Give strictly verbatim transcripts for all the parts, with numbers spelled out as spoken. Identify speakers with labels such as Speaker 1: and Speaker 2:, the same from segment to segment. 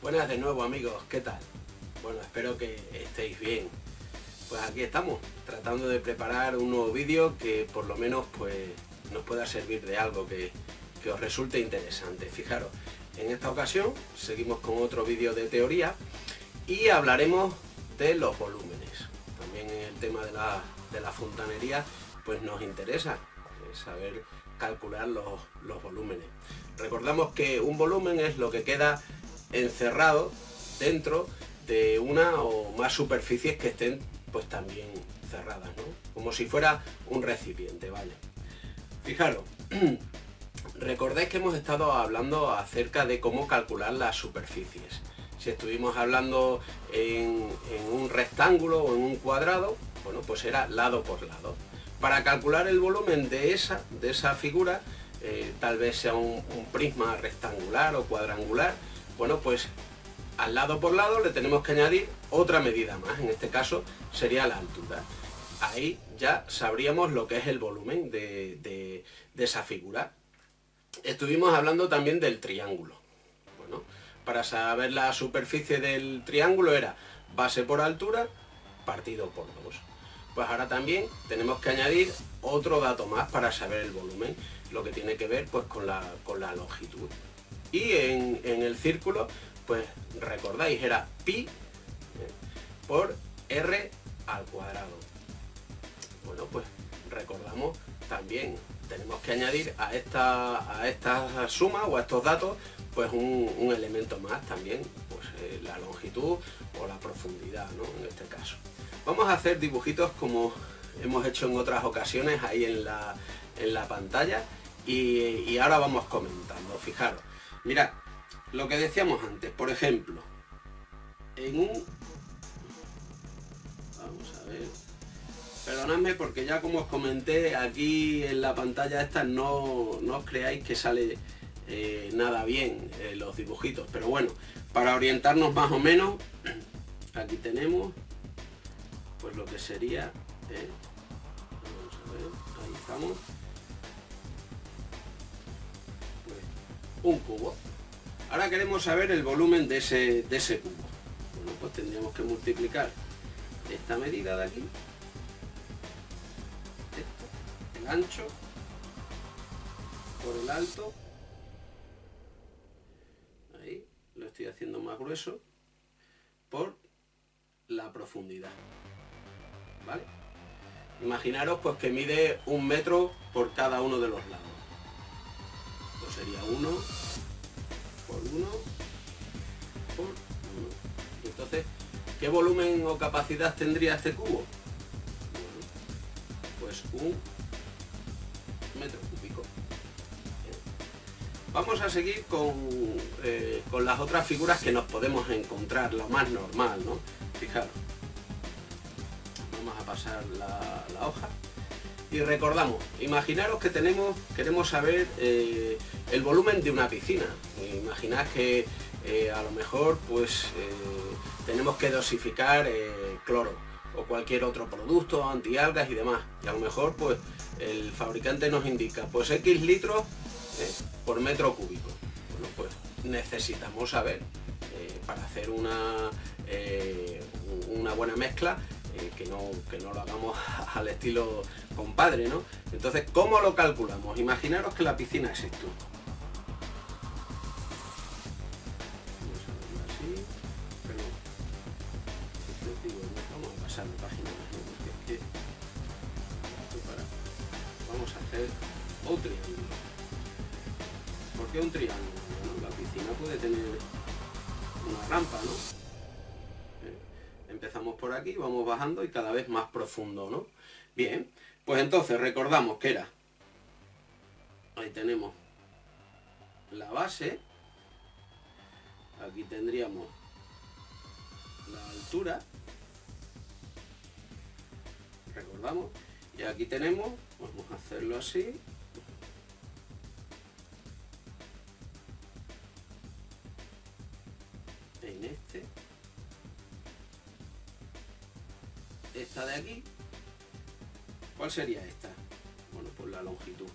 Speaker 1: Buenas de nuevo, amigos, ¿qué tal? Bueno, espero que estéis bien. Pues aquí estamos, tratando de preparar un nuevo vídeo que por lo menos pues nos pueda servir de algo que, que os resulte interesante. Fijaros, en esta ocasión seguimos con otro vídeo de teoría y hablaremos de los volúmenes. También en el tema de la, de la fontanería pues nos interesa eh, saber calcular los, los volúmenes. Recordamos que un volumen es lo que queda encerrado dentro de una o más superficies que estén pues también cerradas, ¿no? Como si fuera un recipiente, ¿vale? Fijaros, recordáis que hemos estado hablando acerca de cómo calcular las superficies. Si estuvimos hablando en, en un rectángulo o en un cuadrado, bueno, pues era lado por lado. Para calcular el volumen de esa, de esa figura, eh, tal vez sea un, un prisma rectangular o cuadrangular, bueno, pues al lado por lado le tenemos que añadir otra medida más, en este caso sería la altura. Ahí ya sabríamos lo que es el volumen de, de, de esa figura. Estuvimos hablando también del triángulo. Bueno, para saber la superficie del triángulo era base por altura partido por dos. Pues ahora también tenemos que añadir otro dato más para saber el volumen, lo que tiene que ver pues con la, con la longitud. Y en, en el círculo, pues recordáis, era pi por r al cuadrado. Bueno, pues recordamos también, tenemos que añadir a esta, a esta suma o a estos datos, pues un, un elemento más también, pues eh, la longitud o la profundidad, ¿no? En este caso. Vamos a hacer dibujitos como hemos hecho en otras ocasiones ahí en la, en la pantalla y, y ahora vamos comentando. Fijaros, mirad, lo que decíamos antes, por ejemplo, en un... Vamos a ver... Perdonadme porque ya como os comenté, aquí en la pantalla esta no, no os creáis que sale eh, nada bien eh, los dibujitos, pero bueno, para orientarnos más o menos, aquí tenemos pues lo que sería... Eh, vamos a ver, ahí estamos. Pues, un cubo. Ahora queremos saber el volumen de ese, de ese cubo. Bueno, pues tendríamos que multiplicar esta medida de aquí, esto, el ancho, por el alto, ahí, lo estoy haciendo más grueso, por la profundidad, ¿vale? Imaginaros pues que mide un metro por cada uno de los lados. Pues sería uno por uno por uno. Entonces, ¿qué volumen o capacidad tendría este cubo? Bueno, pues un metro cúbico. Vamos a seguir con, eh, con las otras figuras que nos podemos encontrar, lo más normal, ¿no? Fijaros. Vamos a pasar la, la hoja. Y recordamos, imaginaros que tenemos, queremos saber eh, el volumen de una piscina. Imaginad que eh, a lo mejor pues eh, tenemos que dosificar eh, cloro o cualquier otro producto, antialgas y demás. Y a lo mejor pues el fabricante nos indica pues X litros eh, por metro cúbico. Bueno, pues necesitamos saber eh, para hacer una, eh, una buena mezcla, Eh, que, no, que no lo hagamos al estilo compadre, ¿no? Entonces, ¿cómo lo calculamos? Imaginaros que la piscina es esto. Vamos a verlo así, pero vamos a pasar de página, ¿no? Porque es que esto para... vamos a hacer un triángulo. ¿Por qué un triángulo? Bueno, la piscina puede tener una rampa, ¿no? Empezamos por aquí, vamos bajando y cada vez más profundo, ¿no? Bien, pues entonces recordamos que era, ahí tenemos la base, aquí tendríamos la altura, recordamos, y aquí tenemos, vamos a hacerlo así, en este, esta de aquí, ¿cuál sería esta? Bueno, pues la longitud.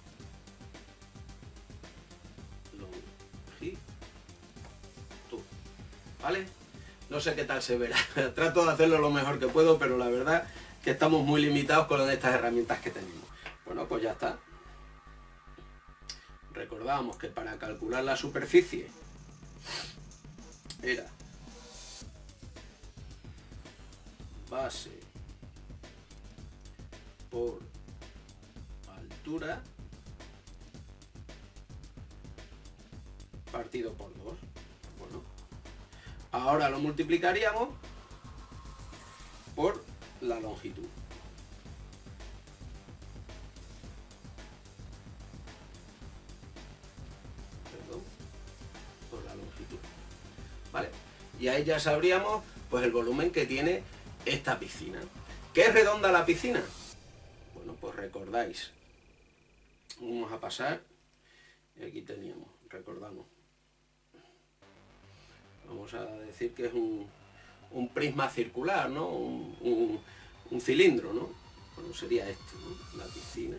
Speaker 1: Longitud. ¿vale? No sé qué tal se verá, trato de hacerlo lo mejor que puedo, pero la verdad que estamos muy limitados con estas herramientas que tenemos. Bueno, pues ya está. Recordábamos que para calcular la superficie era base por altura partido por dos. Bueno, ahora lo multiplicaríamos por la longitud. Perdón, por la longitud. ¿Vale? Y ahí ya sabríamos pues el volumen que tiene esta piscina. ¿Qué es redonda la piscina? Bueno, pues recordáis. Vamos a pasar. Y aquí teníamos, recordamos. Vamos a decir que es un, un prisma circular, ¿no? Un, un, un cilindro, ¿no? Bueno, sería esto, ¿no? La piscina.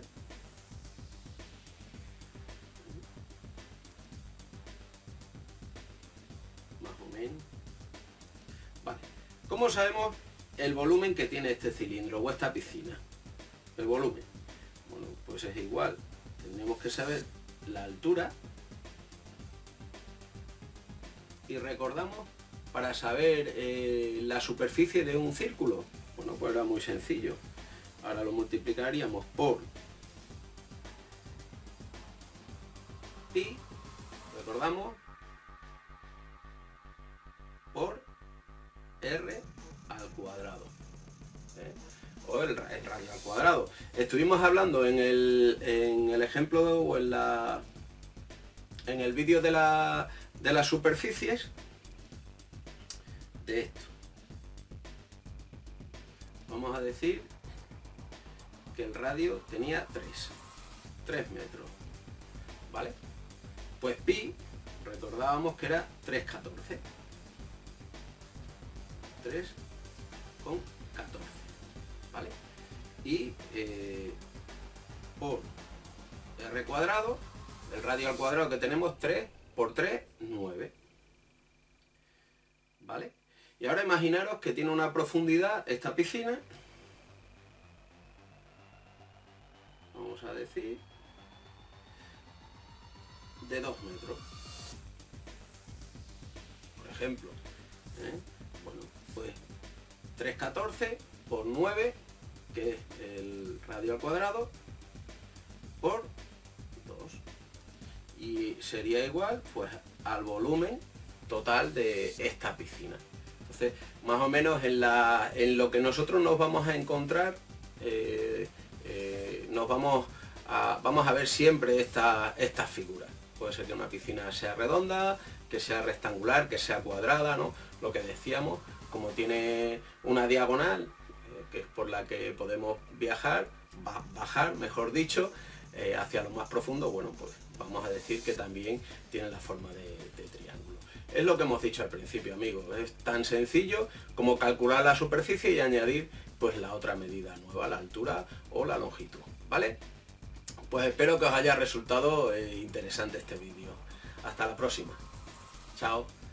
Speaker 1: Más o menos. Vale. ¿Cómo sabemos el volumen que tiene este cilindro o esta piscina? El volumen. Bueno, pues es igual. Tendremos que saber la altura. Y recordamos, para saber eh, la superficie de un círculo, bueno, pues era muy sencillo. Ahora lo multiplicaríamos por pi, recordamos, por r al cuadrado. ¿eh? O el, el radio al cuadrado. Estuvimos hablando en el, en el ejemplo o en la en el vídeo de la de las superficies de esto. Vamos a decir que el radio tenía tres metros, ¿vale? Pues pi, recordábamos que era tres coma catorce. tres con catorce, ¿vale? Y eh, por r cuadrado, el radio al cuadrado que tenemos, tres por tres, nueve. ¿Vale? Y ahora imaginaros que tiene una profundidad esta piscina. Vamos a decir de dos metros. Por ejemplo. ¿eh? Bueno, pues tres coma catorce por nueve, que es el radio al cuadrado, por dos. Y sería igual pues al volumen total de esta piscina. Entonces, más o menos en, la, en lo que nosotros nos vamos a encontrar, eh, eh, nos vamos a, vamos a ver siempre estas esta figuras. Puede ser que una piscina sea redonda, que sea rectangular, que sea cuadrada, ¿no? Lo que decíamos, como tiene una diagonal, eh, que es por la que podemos viajar, bajar, mejor dicho, eh, hacia lo más profundo, bueno, pues vamos a decir que también tiene la forma de, de triángulo. Es lo que hemos dicho al principio, amigos. Es tan sencillo como calcular la superficie y añadir pues la otra medida nueva, la altura o la longitud, ¿vale? Pues espero que os haya resultado eh, interesante este vídeo. Hasta la próxima. Chao.